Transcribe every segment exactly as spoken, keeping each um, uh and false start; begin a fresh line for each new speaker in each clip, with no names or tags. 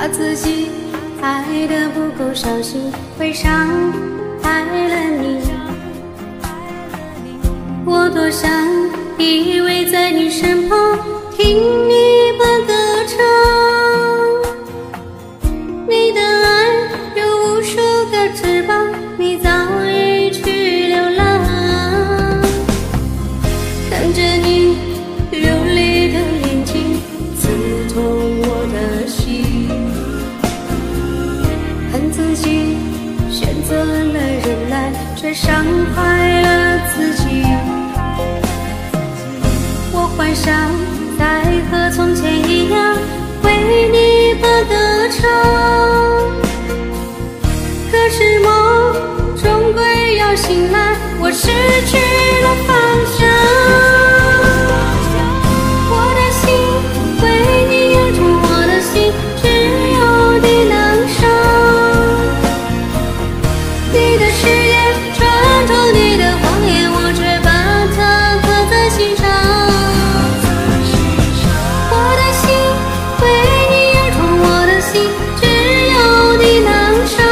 怕自己爱得不够小心，会伤害了你。我多想依偎在你身旁，听你把歌唱。你的爱有无数个翅膀，你早已去流浪。看着你流泪的眼睛，刺痛我的心。恨自己选择了忍耐，却伤害了自己。我幻想再和从前一样，为你把歌唱。可是梦终归要醒来，我失去了方向。我的心为你而痛，我的心只有你能伤。你的誓言穿透你的谎言，我却把它刻在心上。我的心为你而痛，我的心只有你能伤。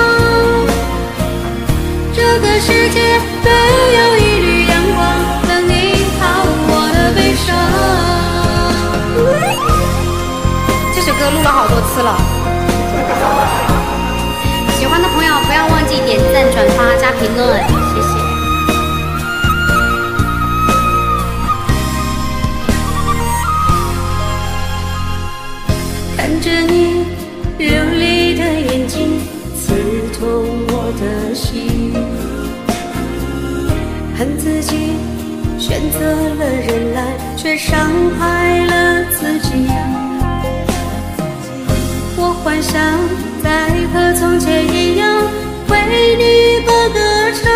这个世界没有一缕阳光能依靠我的悲伤。这首歌录了好多次了，喜欢的朋友不要忘记点赞、转发、加评论，谢谢。看着你流泪的眼睛，刺痛我的心。恨自己选择了忍耐，却伤害了自己。我幻想再和从前一样，为你把歌唱。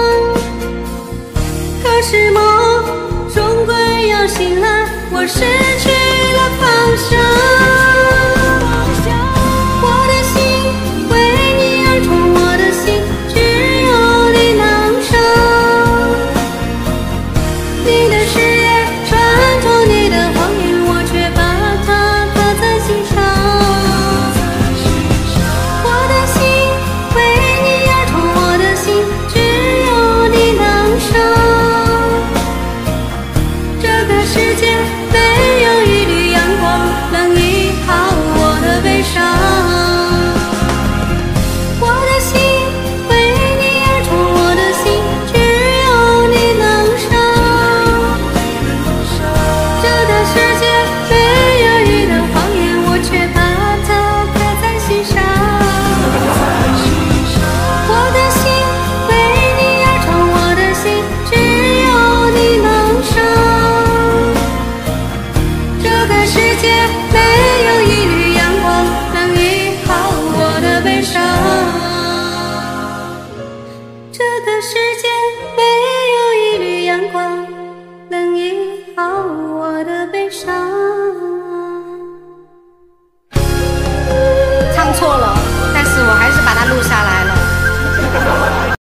可是梦终归要醒来，我是